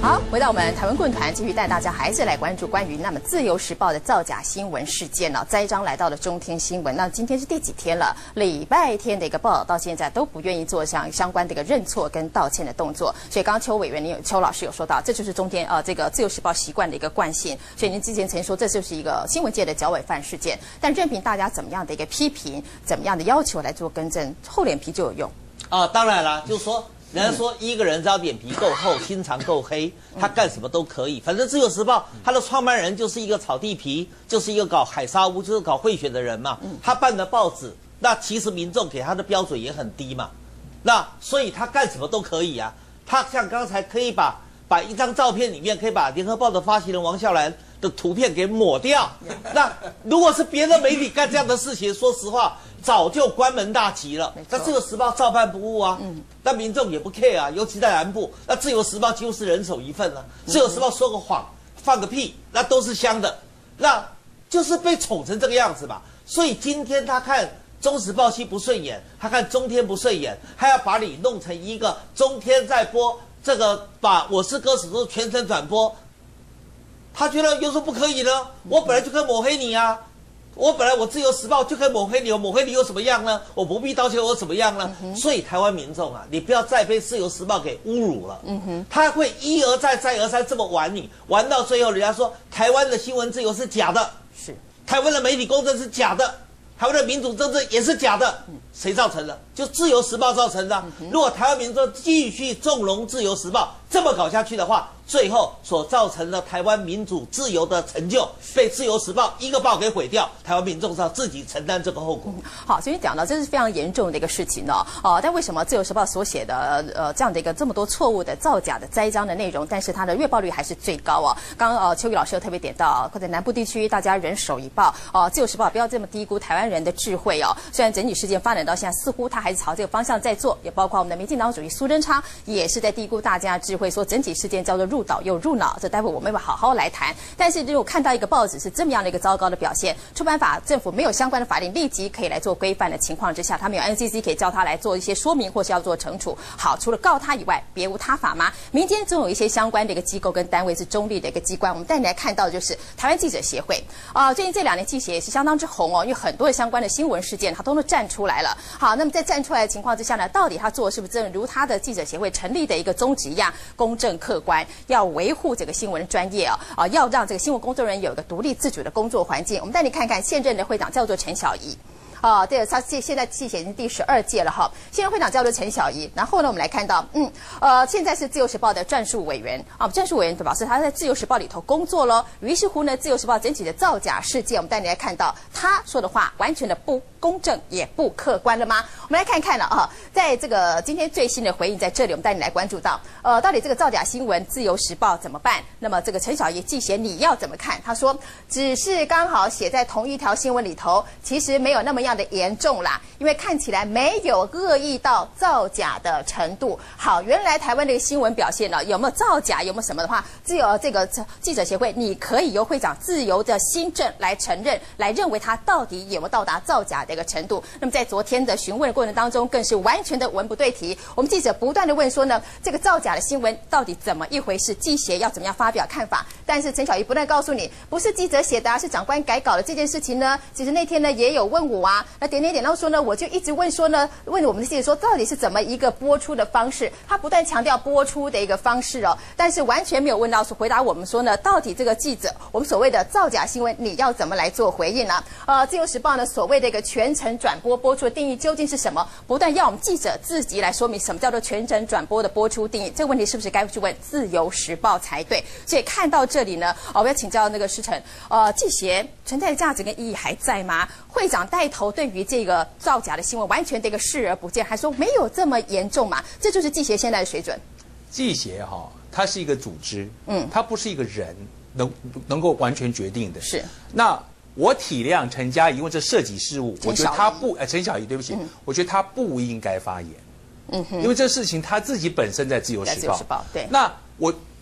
好，回到我们台湾棍团，继续带大家还是来关注关于那么《自由时报》的造假新闻事件呢、栽赃来到了中天新闻。那今天是第几天了？礼拜天的一个报道，到现在都不愿意做相关的一个认错跟道歉的动作。所以刚刚邱委员、邱老师有说到，这就是中天这个《自由时报》习惯的一个惯性。所以您之前曾说这就是一个新闻界的脚尾饭事件，但任凭大家怎么样的一个批评，怎么样的要求来做更正，厚脸皮就有用啊。当然啦，就是说。人家说一个人只要脸皮够厚，心肠够黑，他干什么都可以。反正《自由时报》它的创办人就是一个炒地皮，就是一个搞海沙屋，就是搞贿选的人嘛。他办的报纸，那其实民众给他的标准也很低嘛。那所以他干什么都可以啊。他像刚才可以把一张照片里面可以把《联合报》的发行人王孝兰的图片给抹掉。那如果是别的媒体干这样的事情，说实话。早就关门大吉了，那《自由时报》照办不误啊，那民众也不 care 啊，尤其在南部，那《自由时报》几乎是人手一份了，《自由时报》说个谎，放个屁，那都是香的，那就是被宠成这个样子吧。所以今天他看中时报系不顺眼，他看中天不顺眼，他要把你弄成一个中天在播这个把《我是歌手》都全程转播，他觉得有什么不可以呢？我本来就可以抹黑你啊。我自由时报就可以抹黑你，抹黑你有什么样呢？我不必道歉，我怎么样呢？所以台湾民众啊，你不要再被自由时报给侮辱了。他会一而再再而三这么玩你，玩到最后，人家说台湾的新闻自由是假的，是台湾的媒体公正是假的，台湾的民主政治也是假的。谁造成的？就自由时报造成的。如果台湾民众继续纵容自由时报这么搞下去的话，最后所造成的台湾民主自由的成就被自由时报一个报给毁掉，台湾民众是要自己承担这个后果。 好，所以讲到这是非常严重的一个事情哦。但为什么自由时报所写的这样的一个这么多错误的造假的栽赃的内容，但是它的阅报率还是最高哦？刚刚邱宇老师有特别点到，或者南部地区大家人手一报自由时报不要这么低估台湾人的智慧哦。虽然整体事件发展到现在，似乎他还是朝这个方向在做，也包括我们的民进党主席苏贞昌也是在低估大家的智慧，说整体事件叫做入岛又入脑，这待会我们会好好来谈。但是如果看到一个报纸是这么样的一个糟糕的表现，出版法政府没有相关的法令立即可以来做规范的情况之下，他们有 NCC 可以叫他来做一些说明或是要做惩处。好，除了告他以外，别无他法吗？民间总有一些相关的一个机构跟单位是中立的一个机关。我们带你来看到的就是台湾记者协会最近这2年记协也是相当之红哦，因为很多的相关的新闻事件他都站出来了。好，那么在站出来的情况之下呢，到底他做的是不是正如他的记者协会成立的一个宗旨一样，公正客观，要维护这个新闻专业要让这个新闻工作人员有一个独立自主的工作环境。我们带你看看现任的会长叫做陈小怡。对，他现在记协已经第12届了哈。现任会长叫做陈小怡，然后呢，我们来看到，现在是自由时报的撰述委员撰述委员表示他在自由时报里头工作咯。于是乎呢，自由时报整体的造假事件，我们带你来看到他说的话完全的不公正也不客观了吗？我们来看看了在这个今天最新的回应在这里，我们带你来关注到，到底这个造假新闻自由时报怎么办？那么这个陈小怡记协你要怎么看？他说只是刚好写在同一条新闻里头，其实没有那么样的严重啦，因为看起来没有恶意到造假的程度。好，原来台湾的新闻表现有没有造假，有没有什么的话，自由这个记者协会，你可以由会长自由的心证来承认，来认为他到底有没有到达造假的一个程度。那么在昨天的询问的过程当中，更是完全的文不对题。我们记者不断的问说呢，这个造假的新闻到底怎么一回事？记协要怎么样发表看法？但是陈小怡不断告诉你，不是记者写的是长官改稿的这件事情呢，其实那天呢也有问我那点到说呢，我就一直问说呢，问我们的记者说，到底是怎么一个播出的方式？他不断强调播出的一个方式但是完全没有问到回答我们说呢，到底这个记者我们所谓的造假新闻，你要怎么来做回应呢？自由时报呢所谓的一个全程转播播出的定义究竟是什么？不断要我们记者自己来说明什么叫做全程转播的播出定义。这个问题是不是该去问自由时报才对？所以看到这里呢，我要请教那个施承，记协存在的价值跟意义还在吗？会长带头对于这个造假的新闻完全的一个视而不见，还说没有这么严重嘛？这就是记协现在的水准。 记协它是一个组织，它不是一个人能够完全决定的。是。那我体谅陈嘉怡，因为这涉及事务，我觉得他不陈小怡，对不起，我觉得他不应该发言。因为这事情他自己本身在自由时报。对。那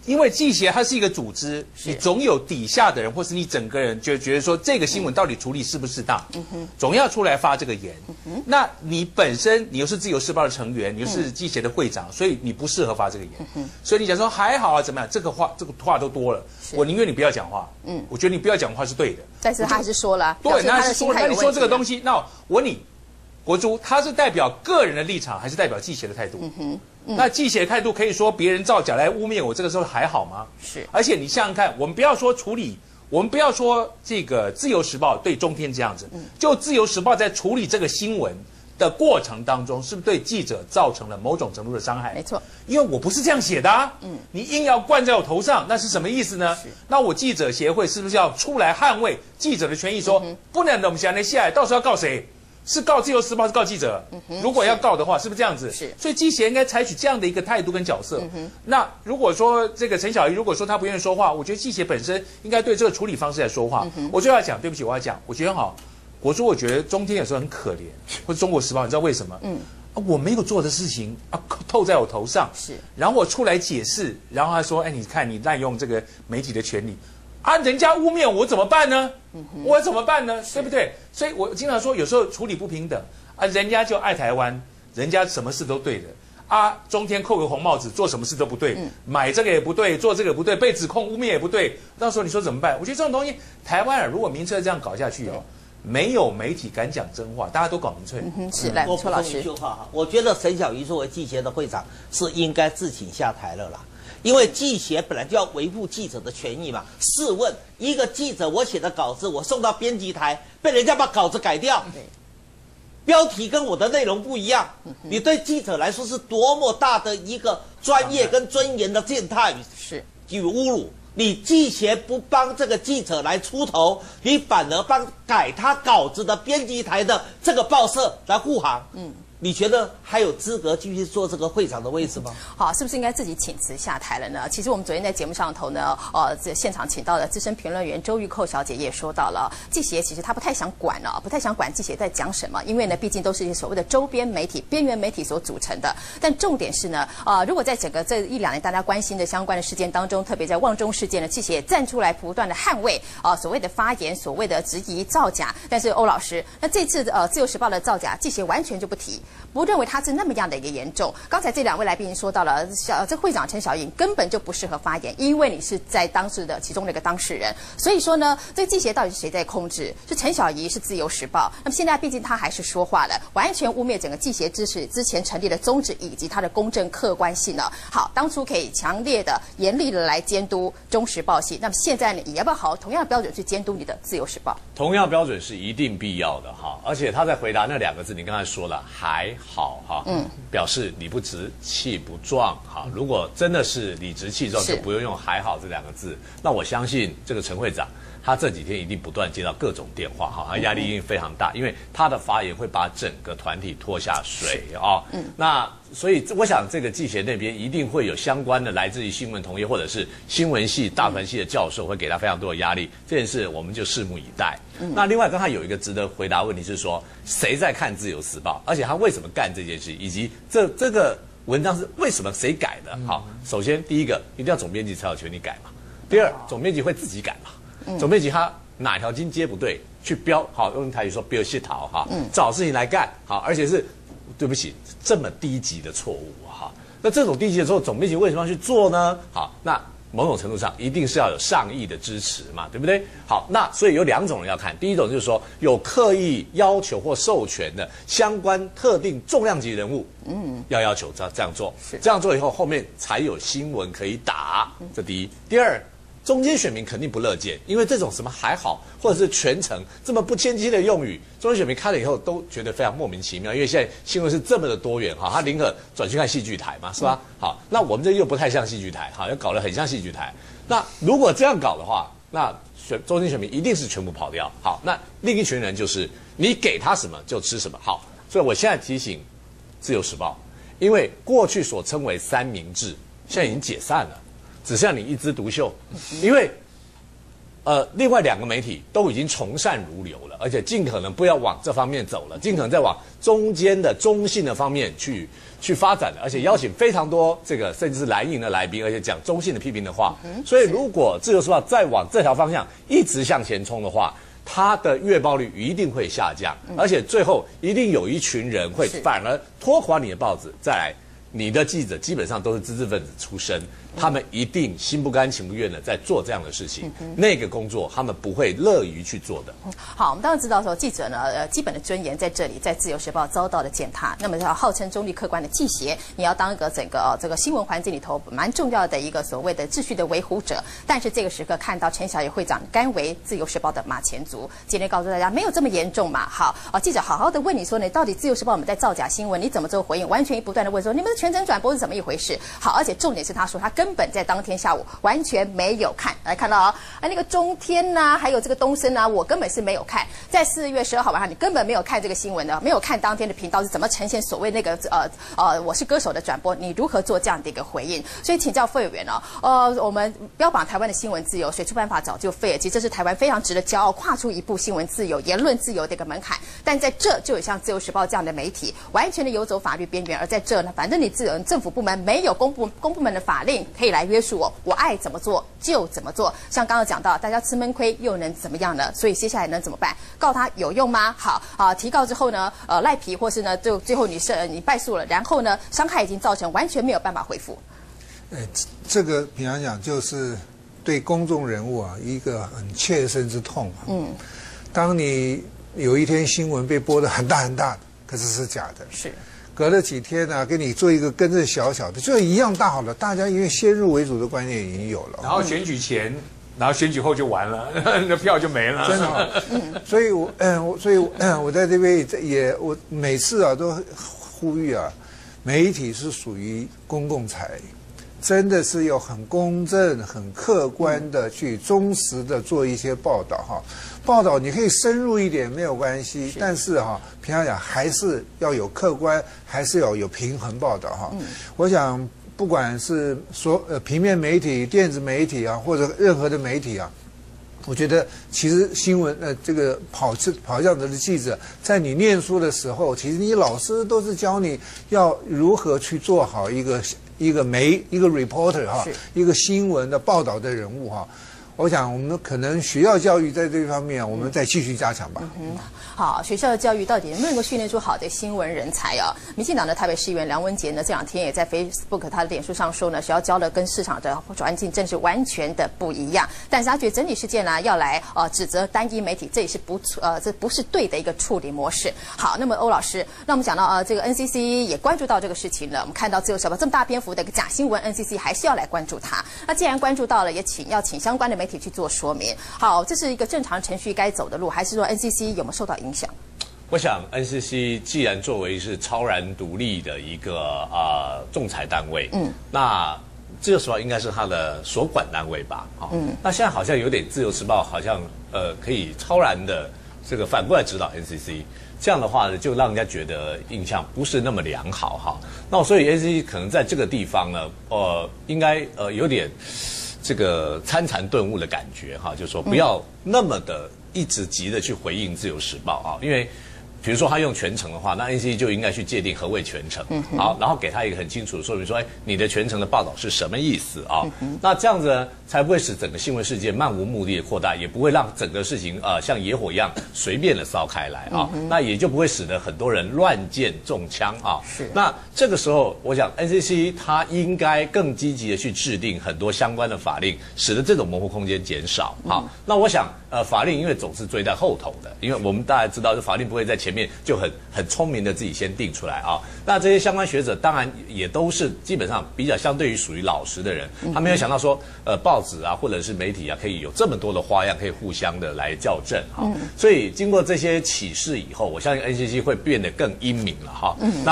因为记协它是一个组织，你总有底下的人，或是你整个人就觉得说这个新闻到底处理适不适当，总要出来发这个言。那你本身你又是自由时报的成员，你又是记协的会长，所以你不适合发这个言。所以你讲说还好啊，怎么样？这个话都多了，我宁愿你不要讲话。我觉得你不要讲话是对的。 但是他还是说了， 对，那还是说，那你说这个东西，那我问你，国珠他是代表个人的立场，还是代表记协的态度？那记协的态度可以说别人造假来污蔑我，这个时候还好吗？ 是。而且你想想看，我们不要说处理，我们不要说这个自由时报对中天这样子，就自由时报在处理这个新闻的过程当中，是不是对记者造成了某种程度的伤害？ 没错， 因为我不是这样写的啊。你硬要灌在我头上，那是什么意思呢？那我记者协会是不是要出来捍卫记者的权益？说不能的，我们想下来，到时候要告谁？是告自由时报，是告记者。如果要告的话，是不是这样子？ 是。 所以记协应该采取这样的一个态度跟角色。那如果说这个陈小怡，如果说他不愿意说话，我觉得记协本身应该对这个处理方式来说话。我就要讲，对不起，我要讲，我觉得好。国珠，我觉得中天有时候很可怜，或者中国时报，你知道为什么？我没有做的事情啊，透在我头上。 是。 然后我出来解释，然后他说：“哎，你看你滥用这个媒体的权利。”啊，人家污蔑我怎么办呢？我怎么办呢？对不对？所以我经常说，有时候处理不平等啊，人家就爱台湾，人家什么事都对的啊，中天扣个红帽子，做什么事都不对，买这个也不对，做这个也不对，被指控污蔑也不对，到时候你说怎么办？我觉得这种东西，台湾如果民粹这样搞下去哦，没有媒体敢讲真话，大家都搞民粹。 是，来，邱老师， 一句话哈，我觉得陈小怡作为记协的会长是应该自请下台了啦。因为记协本来就要维护记者的权益嘛。试问一个记者，我写的稿子我送到编辑台，被人家把稿子改掉，标题跟我的内容不一样，你对记者来说是多么大的一个专业跟尊严的践踏与侮辱。你记协不帮这个记者来出头，你反而帮改他稿子的编辑台的这个报社来护航。你觉得还有资格继续做这个会长的位置吗？ 好，是不是应该自己请辞下台了呢？其实我们昨天在节目上头呢，这现场请到的资深评论员周玉蔻小姐也说到了，记协其实她不太想管了，不太想管记协在讲什么，因为呢，毕竟都是一些所谓的周边媒体、边缘媒体所组成的。但重点是呢，如果在整个这1、2年大家关心的相关的事件当中，特别在旺中事件呢，记协也站出来不断的捍卫所谓的发言、所谓的质疑、造假。但是欧老师，那这次自由时报的造假，记协完全就不提。不认为他是那么样的一个严重。刚才这2位来宾说到了，这会长陈小英根本就不适合发言，因为你是在当时的其中的一个当事人。所以说呢，这个记协到底是谁在控制？是陈小怡，是自由时报。那么现在毕竟他还是说话了，完全污蔑整个记协之前成立的宗旨以及它的公正客观性呢。好，当初可以强烈的、严厉的来监督中时报系，那么现在呢，也要不要好同样的标准去监督你的自由时报？ 同样标准是一定必要的哈，而且他在回答那2个字，你刚才说了还好哈，表示理不直气不壮哈。如果真的是理直气壮，就不用用还好这2个字。那我相信这个陈会长，他这几天一定不断接到各种电话哈，他压力一定非常大，因为他的发言会把整个团体拖下水啊。那所以我想这个记协那边一定会有相关的来自于新闻同业或者是新闻系、大传系的教授会给他非常多的压力，这件事我们就拭目以待。那另外刚才有一个值得回答问题是说，谁在看自由时报，而且他为什么干这件事，以及这个文章是为什么谁改的？好，首先第一个一定要总编辑才有权利改嘛，第二总编辑会自己改嘛，总编辑他哪条筋接不对去标，好用台语说标细桃哈，找事情来干好，而且是对不起这么低级的错误哈，那这种低级的错误总编辑为什么要去做呢？好，那某种程度上一定是要有上亿的支持嘛，对不对？好，那所以有2种人要看，第一种就是说有刻意要求或授权的相关特定重量级人物，要求这样做，这样做以后后面才有新闻可以打，这第一。第二，中间选民肯定不乐见，因为这种什么还好或者是全程这么不谦虚的用语，中间选民看了以后都觉得非常莫名其妙，因为现在新闻是这么的多元哈，他宁可转去看戏剧台嘛，是吧？好，那我们这又不太像戏剧台，好，又搞得很像戏剧台。那如果这样搞的话，那中间选民一定是全部跑掉。好，那另一群人就是你给他什么就吃什么。好，所以我现在提醒自由时报，因为过去所称为3明治，现在已经解散了。只剩下你一枝独秀，因为另外2个媒体都已经从善如流了，而且尽可能不要往这方面走了，尽可能再往中间的中性的方面去发展了，而且邀请非常多这个甚至是蓝营的来宾，而且讲中性的批评的话。所以如果自由时报再往这条方向一直向前冲的话，它的月报率一定会下降，而且最后一定有一群人会反而拖垮你的报纸。再来，你的记者基本上都是知识分子出身，他们一定心不甘情不愿的在做这样的事情，那个工作他们不会乐于去做的。 好，我们当然知道说记者呢，基本的尊严在这里，在自由时报遭到了践踏。那么要号称中立客观的记协，你要当一个整个这个新闻环境里头蛮重要的一个所谓的秩序的维护者。但是这个时刻看到陈小野会长甘为自由时报的马前卒，今天告诉大家没有这么严重嘛？好，记者好好的问你说呢，到底自由时报我们在造假新闻，你怎么做回应？完全不断的问说你们的全程转播是怎么一回事？好，而且重点是他说他根本在当天下午完全没有看，来看到啊，那个中天呐、还有这个东森啊，我根本是没有看。在4月12号晚上，你根本没有看这个新闻的，没有看当天的频道是怎么呈现所谓那个我是歌手的转播，你如何做这样的一个回应？所以请教费委员我们标榜台湾的新闻自由，水出办法早就废了，其实这是台湾非常值得骄傲，跨出一步新闻自由、言论自由的一个门槛。但在这就有像自由时报这样的媒体，完全的游走法律边缘，而在这呢，反正你政府部门没有公部门的法令可以来约束我爱怎么做就怎么做。像刚刚讲到，大家吃闷亏又能怎么样呢？所以接下来能怎么办？告他有用吗？好提告之后呢，赖皮或是呢，就最后你败诉了，然后呢，伤害已经造成，完全没有办法恢复。 这个平常讲就是对公众人物一个很切身之痛当你有一天新闻被播得很大很大的，可是是假的， 是。 隔了几天呢，给你做一个更正小小的，就一样大好了。大家因为先入为主的观念已经有了， 然后选举前，然后选举后就完了，那票就没了。 真的，所以我在这边我每次都呼吁媒体是属于公共财，真的是要很公正、很客观的去忠实的做一些报道报道你可以深入一点没有关系，但是平常讲还是要有客观，还是要有平衡报道我想不管是平面媒体、电子媒体或者任何的媒体我觉得其实新闻这个跑这样子的记者，在你念书的时候，其实你老师都是教你要如何去做好一个 reporter 一个新闻的报道的人物我想我们可能学校教育在这方面我们再继续加强吧。 好，学校的教育到底能不能够训练出好的新闻人才民进党的台北市议员梁文杰呢，这2天也在 Facebook 他的脸书上说呢，学校教的跟市场的环境真是完全的不一样。但是他觉得整体事件呢，要来指责单一媒体，这也是这不是对的一个处理模式。好，那么欧老师，那我们讲到这个 NCC 也关注到这个事情了。我们看到自由时报这么大篇幅的一个假新闻 ，NCC 还是要来关注它。那既然关注到了，也请相关的媒体去做说明。好，这是一个正常程序该走的路，还是说 NCC 有没有受到影响？ 我想 NCC 既然作为是超然独立的一个仲裁单位，那自由时报应该是它的所管单位吧？那现在好像有点自由时报好像可以超然的这个反过来指导 NCC， 这样的话呢，就让人家觉得印象不是那么良好那所以 NCC 可能在这个地方呢，应该有点这个参禅顿悟的感觉就是说不要那么的一直急的去回应自由时报因为比如说他用全程的话，那 NCC 就应该去界定何谓全程，好，然后给他一个很清楚的说明，说，你的全程的报道是什么意思那这样子呢，才不会使整个新闻事件漫无目的的扩大，也不会让整个事情像野火一样随便的烧开来那也就不会使得很多人乱箭中枪是。 那这个时候，我想 NCC 它应该更积极的去制定很多相关的法令，使得这种模糊空间减少那我想法令因为总是追在后头的，因为我们大家知道，法令不会在前面就很聪明的自己先定出来那这些相关学者当然也都是基本上比较相对于属于老实的人，他没有想到说报纸或者是媒体可以有这么多的花样可以互相的来校正所以经过这些启示以后，我相信 NCC 会变得更英明了那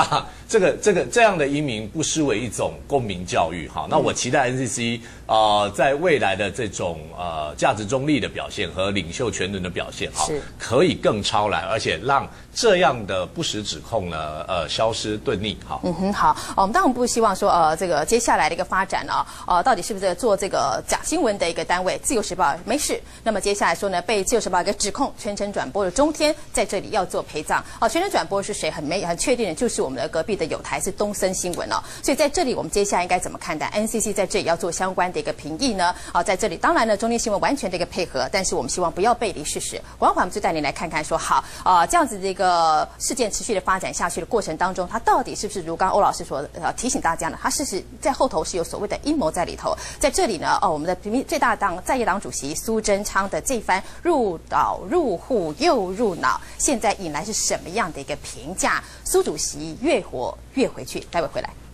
这样的英明不失为一种公民教育哈。那我期待 NCC 在未来的这种价值中立的表现和领袖全能的表现哈，可以更超然，而且让这样的不实指控呢消失遁匿哈。 好，我们当然不希望说这个接下来的一个发展呢到底是不是做这个假新闻的一个单位，自由时报没事。那么接下来说呢，被自由时报一个指控全程转播的中天在这里要做陪葬全程转播是谁很确定的，就是我们的隔壁的友台是东森新闻所以在这里我们接下来应该怎么看待 NCC 在这里要做相关的一个评议呢？在这里当然呢中天新闻完全的一个配合，但是我们希望不要背离事实。广华我们就带您来看看说好这样子的一个事件持续的发展下去的过程当中，它到底是不是如刚欧老师所提醒大家呢？它事实在后头是有所谓的阴谋在里头。在这里呢我们的最大党在野党主席苏贞昌的这番入岛入户又入脑，现在引来是什么样的一个评价？苏主席越活越回去，待会回来。